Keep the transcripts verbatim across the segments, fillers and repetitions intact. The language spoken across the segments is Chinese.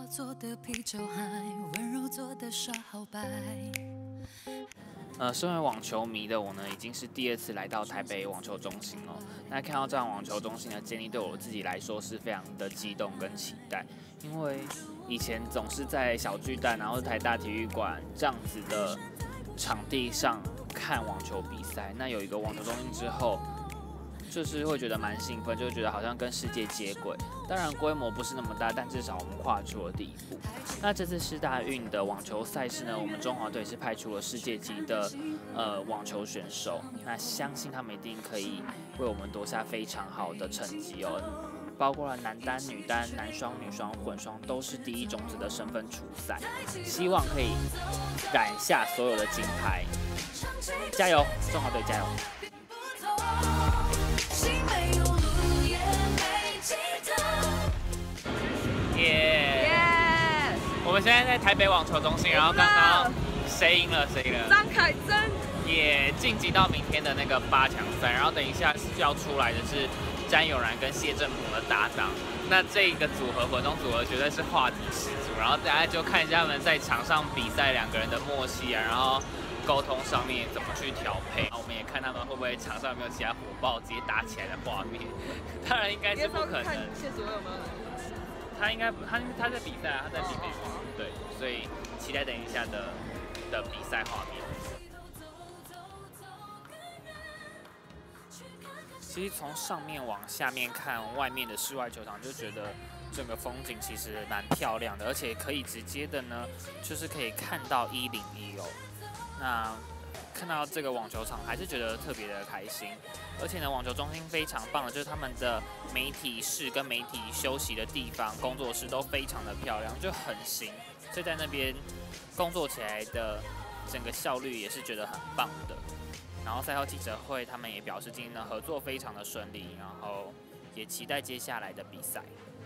做的啤酒海，温柔做的耍好白。 呃，身为网球迷的我呢，已经是第二次来到台北网球中心哦。那看到这样网球中心的建立，对我自己来说是非常的激动跟期待，因为以前总是在小巨蛋，然后台大体育馆这样子的场地上看网球比赛。那有一个网球中心之后，就是会觉得蛮兴奋，就觉得好像跟世界接轨。当然规模不是那么大，但至少我们跨出了第一步。那这次世大运的网球赛事呢，我们中华队是派出了世界级的呃网球选手，那相信他们一定可以为我们夺下非常好的成绩哦。包括了男单、女单、男双、女双、混双，都是第一种子的身份出赛，希望可以揽下所有的金牌。加油，中华队加油！耶！我们现在在台北网球中心，然后刚刚谁赢了？谁赢了？ 张凯珍也晋级到明天的那个八强赛，然后等一下要出来的是詹永然跟谢振鹏的搭档。那这个组合混动组合绝对是话题十足，然后大家就看一下他们在场上比赛两个人的默契啊，然后沟通上面怎么去调配。我们也看他们会不会场上有没有其他火爆直接打起来的画面。当然应该是不可能。 谢祖威有没有来？ 他应该他他在比赛啊，他在比美国，对，所以期待等一下的的比赛画面。其实从上面往下面看外面的室外球场，就觉得整个风景其实蛮漂亮的，而且可以直接的呢，就是可以看到一零一哦。那看到这个网球场，还是觉得特别的开心。而且呢，网球中心非常棒的，就是他们的媒体室跟媒体休息的地方、工作室都非常的漂亮，就很新。所以在那边工作起来的整个效率也是觉得很棒的。然后赛后记者会，他们也表示今天的合作非常的顺利，然后也期待接下来的比赛。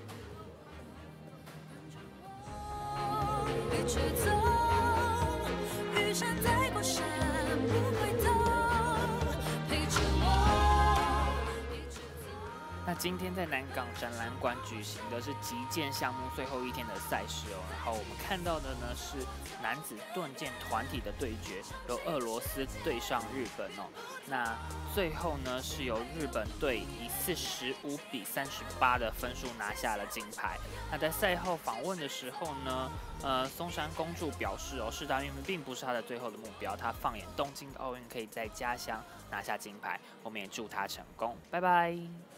一直走，雨伞在过山，不回头，陪着我。 那今天在南港展览馆举行的是击剑项目最后一天的赛事哦，然后我们看到的呢是男子盾剑团体的对决，由俄罗斯对上日本哦。那最后呢是由日本队以四十五比三十八的分数拿下了金牌。那在赛后访问的时候呢，呃，松山公主表示哦，世大运并不是她的最后的目标，她放眼东京奥运可以在家乡拿下金牌，我们也祝她成功，拜拜。